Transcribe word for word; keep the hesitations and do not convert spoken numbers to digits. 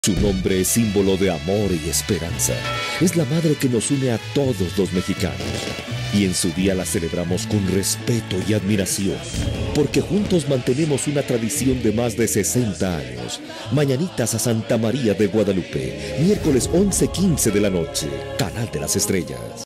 Su nombre es símbolo de amor y esperanza. Es la madre que nos une a todos los mexicanos. Y en su día la celebramos con respeto y admiración, porque juntos mantenemos una tradición de más de sesenta años. Mañanitas a Santa María de Guadalupe, miércoles once quince de la noche, Canal de las Estrellas.